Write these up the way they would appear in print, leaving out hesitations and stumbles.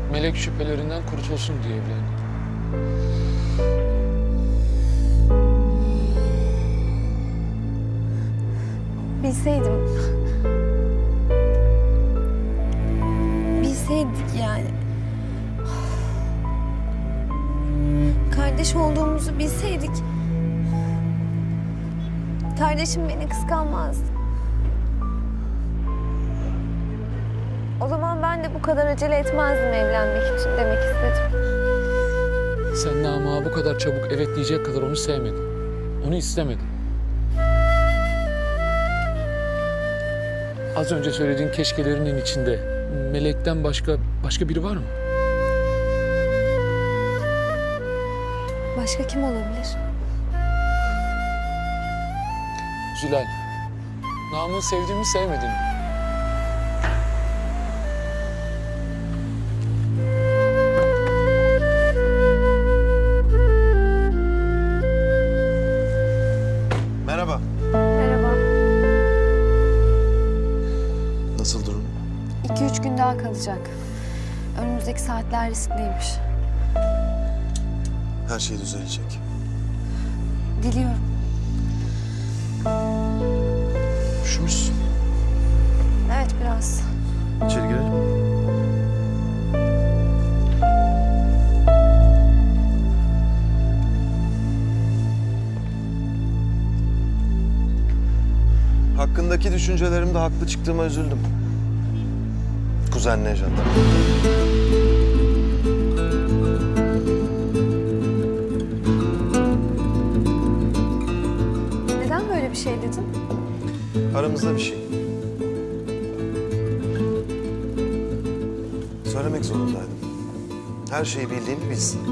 Melek şüphelerinden kurtulsun diye evlendi. Bilseydim. Bilseydik yani. Kardeş olduğumuzu bilseydik. Kardeşim beni kıskanmazdı. O zaman ben de bu kadar acele etmezdim evlenmek için demek istedim. Sen Namık'a bu kadar çabuk evet diyecek kadar onu sevmedin. Onu istemedin. Az önce söylediğin keşkelerinin içinde Melek'ten başka biri var mı? Başka kim olabilir? Zülal, Namık'ı sevdin mi sevmedin mi? Merhaba. Merhaba. Nasıl durum? 2-3 gün daha kalacak. Önümüzdeki saatler riskliymiş. Her şey düzelecek. Diliyorum. Üşümüşsün. Evet biraz. İçeri girelim mi? Hakkındaki düşüncelerimde haklı çıktığıma üzüldüm. Kuzen Nejat. Neden böyle bir şey dedin? Aramızda bir şey. Söylemek zorundaydım. Her şeyi bildiğini bilsin.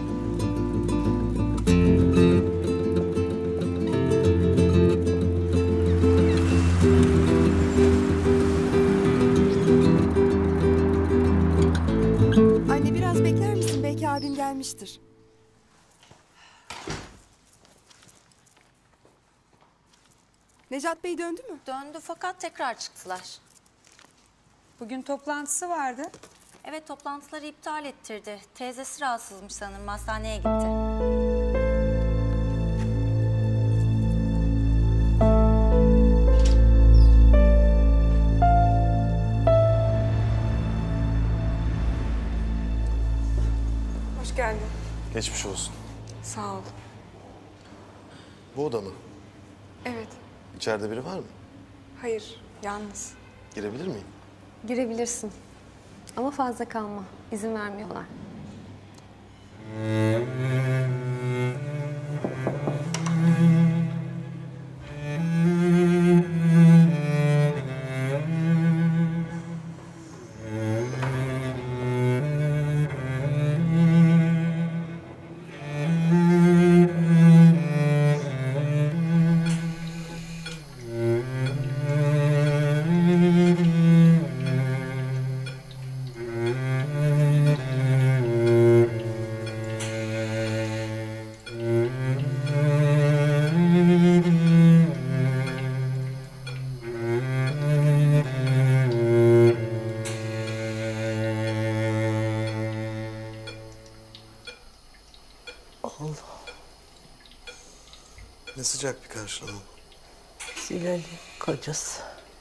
Anne biraz bekler misin? Belki abim gelmiştir. Necat Bey döndü mü? Döndü fakat tekrar çıktılar. Bugün toplantısı vardı. Evet, toplantıları iptal ettirdi. Teyzesi rahatsızmış sanırım, hastaneye gitti. Hoş geldin. Geçmiş olsun. Sağ ol. Bu oda mı? Evet. İçeride biri var mı? Hayır. Yalnız. Girebilir miyim? Girebilirsin. Ama fazla kalma. İzin vermiyorlar. Ne sıcak bir karşılama. Zilal'in kocası.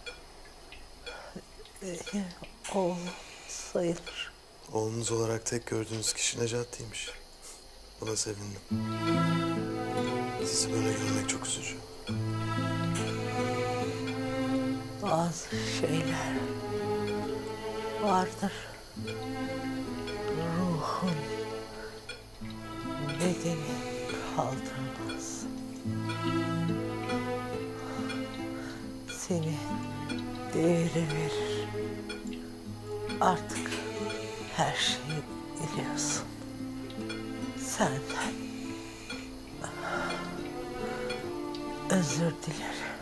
Oğlu sayılır. Oğlunuz olarak tek gördüğünüz kişi Necati'ymiş. Buna sevindim. Sizi böyle görmek çok üzücü. Bazı şeyler vardır. Ruhun bedeni kaldırmaz. Seni değeri verir. Artık her şeyi biliyorsun. Senden özür dilerim.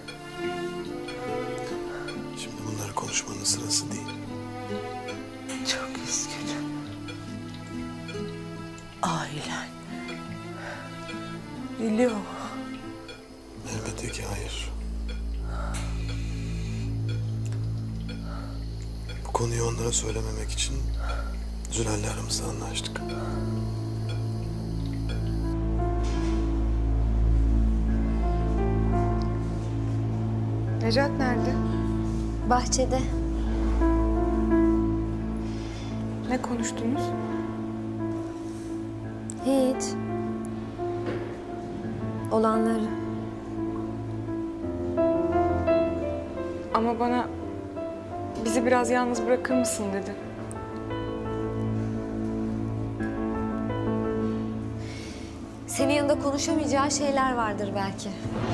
Şimdi bunları konuşmanın sırası değil. Çok üzgünüm. Ailen biliyor mu? Elbette ki hayır. Bu konuyu onlara söylememek için Zülal'le aramızda anlaştık. Necat nerede? Bahçede. Ne konuştunuz? Hiç. Olanları. Ama bana bizi biraz yalnız bırakır mısın dedi. Senin yanında konuşamayacağı şeyler vardır belki.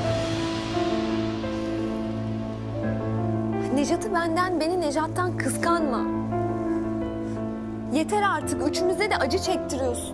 Necat'ı benden, beni Necat'tan kıskanma. Yeter artık, üçümüze de acı çektiriyorsun.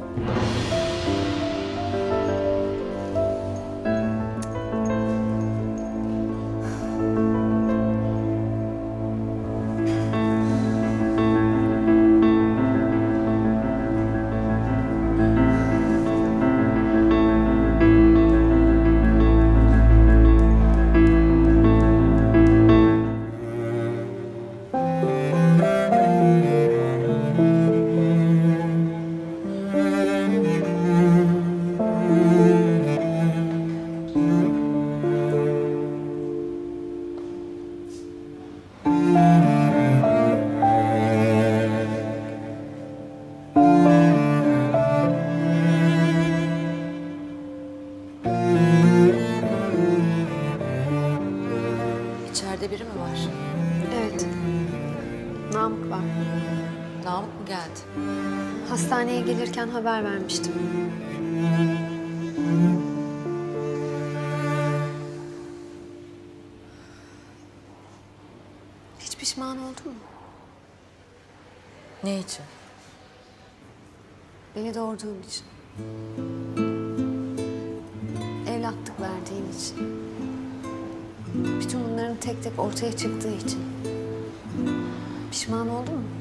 İçeride biri mi var? Evet. Namık var. Namık mı geldi? Hastaneye gelirken haber vermiştim. Hiç pişman oldun mu? Ne için? Beni doğurduğun için. Evlatlık verdiğin için. Bütün bunların tek tek ortaya çıktığı için. Pişman oldun mu?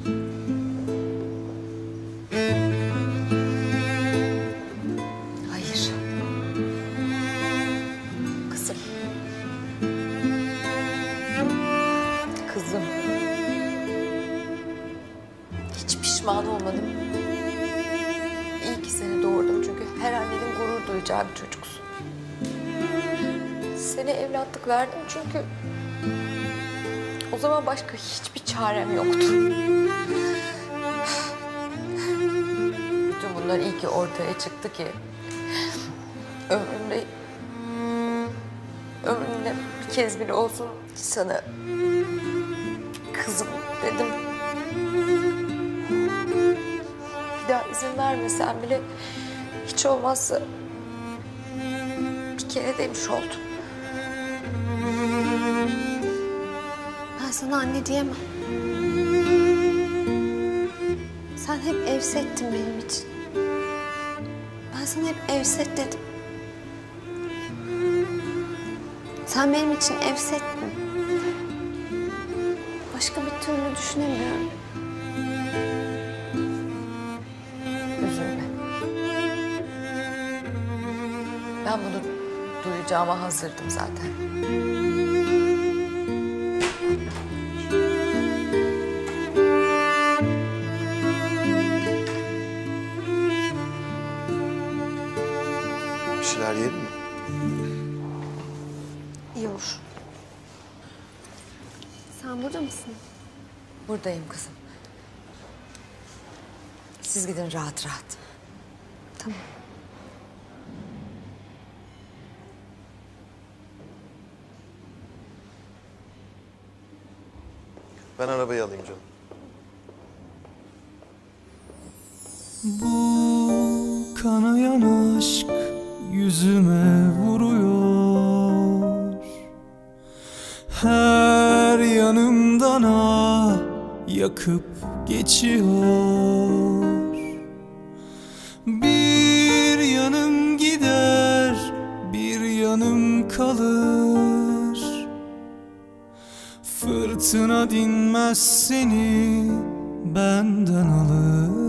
Hayır. Kızım. Kızım. Hiç pişman olmadım. İyi ki seni doğurdum çünkü her annenin gurur duyacağı bir çocuksun. Seni evlatlık verdim çünkü o zaman başka hiçbir çarem yoktu. Bütün bunlar iyi ki ortaya çıktı ki ömrümde bir kez bile olsun sana kızım dedim. Bir daha izin vermesen bile hiç olmazsa bir kere demiş oldum. Ben sana anne diyemem. Sen hep Evsettin benim için. Ben sana hep Evset dedim. Sen benim için Evsettin. Başka bir türlü düşünemiyorum. Üzülme. Ben bunu duyacağıma hazırdım zaten. Bir şeyler yiyelim mi? İyi olur. Sen burada mısın? Buradayım kızım. Siz gidin rahat rahat. Tamam. Ben arabayı alayım canım. Bu kanayan aşk yüzüme vuruyor. Her yanımdan yakıp geçiyor. Bir yanım gider, bir yanım kalır. Fırtına dinmez seni benden alır.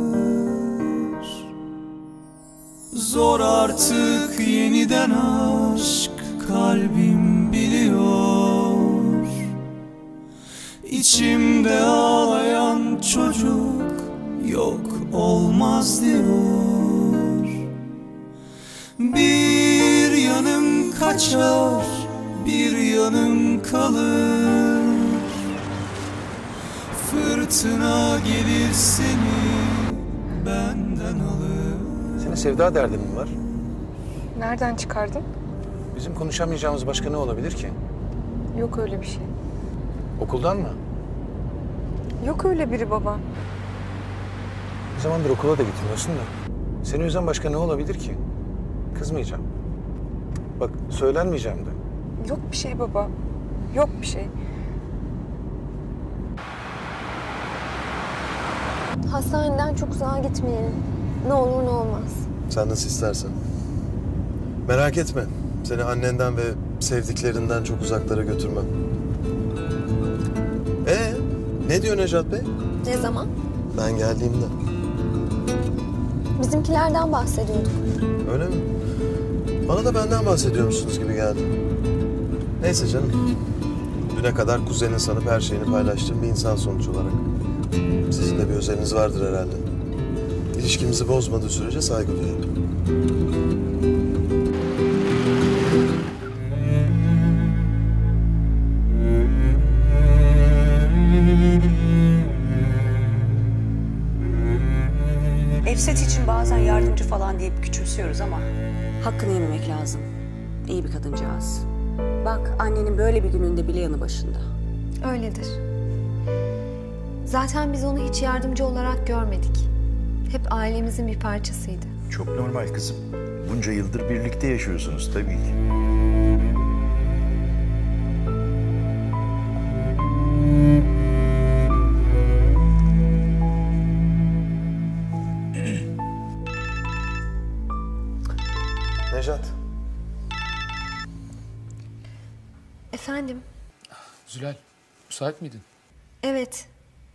Zor artık yeniden aşk, kalbim biliyor. İçimde ağlayan çocuk yok olmaz diyor. Bir yanım kaçar, bir yanım kalır. Fırtına gelir seni benden alır. Senin sevda derdin mi var? Nereden çıkardın? Bizim konuşamayacağımız başka ne olabilir ki? Yok öyle bir şey. Okuldan mı? Yok öyle biri baba. Bir zamandır okula da gitmiyorsun da. Seni üzen başka ne olabilir ki? Kızmayacağım. Bak söylenmeyeceğim de. Yok bir şey baba. Yok bir şey. Hastaneden çok uzağa gitmeyelim. Ne olur ne olmaz. Sen nasıl istersen. Merak etme. Seni annenden ve sevdiklerinden çok uzaklara götürmem. Ne diyor Necat Bey? Ne zaman? Ben geldiğimde. Bizimkilerden bahsediyorduk. Öyle mi? Bana da benden bahsediyormuşsunuz gibi geldi. Neyse canım. Düne kadar kuzenin sanıp her şeyini paylaştığım bir insan sonuç olarak. Sizin de bir özeliniz vardır herhalde. İlişkimizi bozmadığı sürece saygı duyarım. Efset için bazen yardımcı falan deyip küçümsüyoruz ama hakkını yememek lazım. İyi bir kadıncağız. Bak annenin böyle bir gününde bile yanı başında. Öyledir. Zaten biz onu hiç yardımcı olarak görmedik. Hep ailemizin bir parçasıydı. Çok normal kızım. Bunca yıldır birlikte yaşıyorsunuz tabii ki. Necat. Efendim? Zülal, müsait miydin? Evet.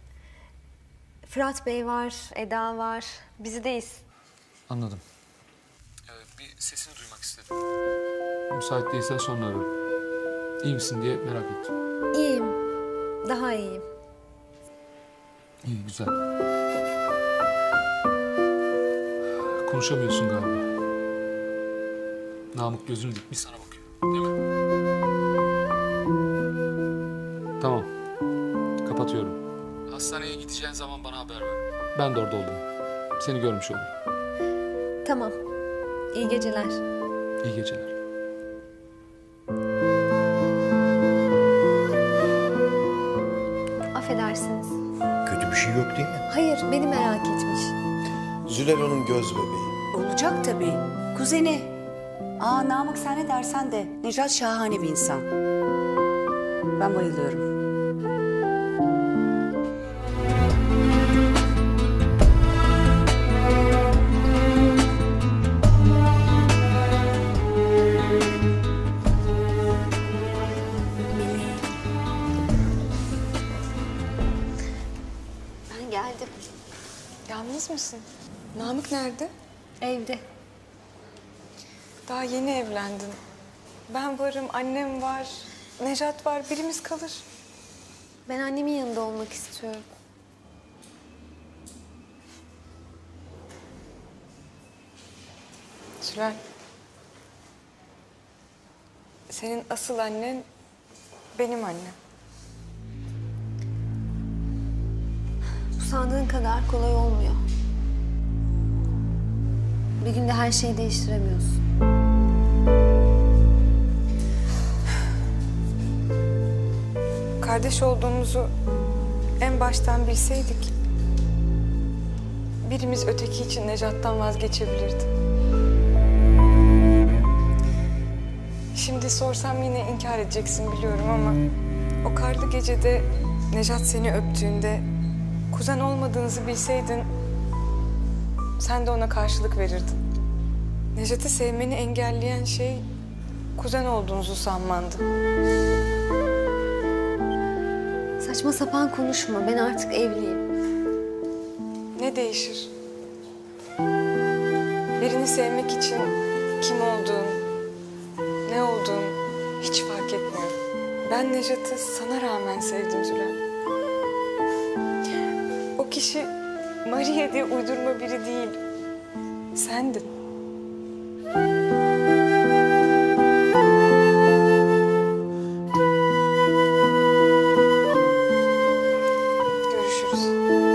Fırat Bey var, Eda var. Bizideyiz. Anladım. Bir sesini duymak istedim. Müsait değilsen sonra ararım. İyi misin diye merak ettim. İyiyim. Daha iyiyim. İyi, güzel. Konuşamıyorsun galiba. Namık gözünü dikmiş sana bakıyor. Değil mi? Tamam. Kapatıyorum. Hastaneye gideceğin zaman bana haber ver. Ben de orada olayım. Seni görmüş olayım. Tamam. İyi geceler. İyi geceler. Affedersiniz. Kötü bir şey yok değil mi? Hayır, beni merak etmiş. Zülal onun göz bebeği. Olacak tabii. Kuzeni. Namık sen ne dersen de Necat şahane bir insan. Ben bayılıyorum. Ben geldim. Yalnız mısın? Namık nerede? Evde. Daha yeni evlendin. Ben varım, annem var, Necat var. Birimiz kalır. Ben annemin yanında olmak istiyorum. Zülal. Senin asıl annen benim annem. Bu sandığın kadar kolay olmuyor. Bir günde her şeyi değiştiremiyorsun. Kardeş olduğumuzu en baştan bilseydik, birimiz öteki için Necat'tan vazgeçebilirdi. Şimdi sorsam yine inkar edeceksin biliyorum ama o karlı gecede Necat seni öptüğünde kuzen olmadığınızı bilseydin sen de ona karşılık verirdin. Necat'ı sevmeni engelleyen şey kuzen olduğunuzu sanmandı. Saçma sapan konuşma. Ben artık evliyim. Ne değişir? Birini sevmek için kim olduğun, ne olduğun hiç fark etmiyor. Ben Necat'ı sana rağmen sevdim Zülal. O kişi Maria diye uydurma biri değil. Sendin. Görüşürüz.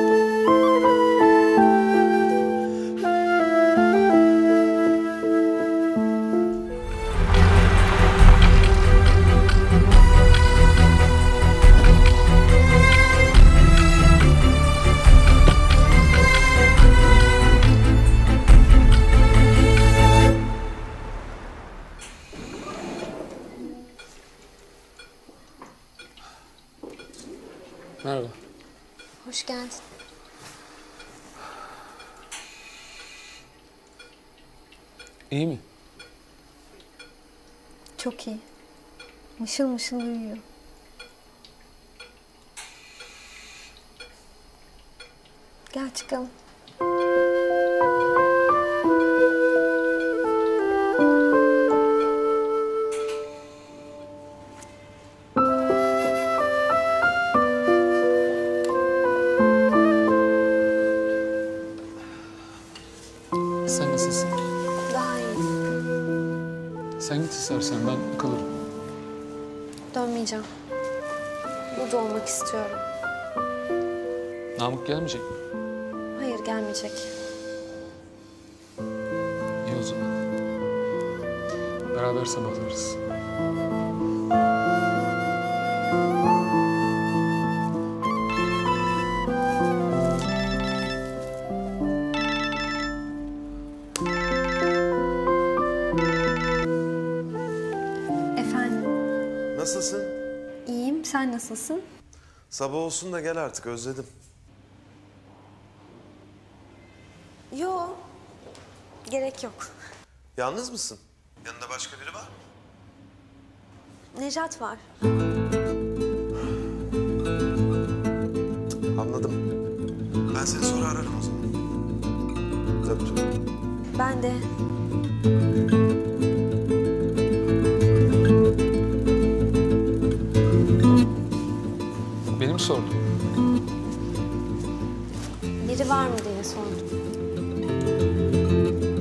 Merhaba. Hoş geldin. İyi mi? Çok iyi. Mışıl mışıl uyuyor. Gel çıkalım. Sen nasılsın? Daha iyi. Sen git istersen, ben kalırım. Dönmeyeceğim. Burada olmak istiyorum. Namık gelmeyecek mi? Hayır, gelmeyecek. İyi o zaman. Beraber sabahlarız. Efendim, Nasılsın? iyiyim. Sen nasılsın? Sabah olsun da gel artık, özledim. Yo, gerek yok. Yalnız mısın? Yanında başka biri var mı? Nejat var. Anladım. Ben seni sonra ararım o zaman. Öptüm. Ben de. Beni mi sordun? Biri var mı diye sordum.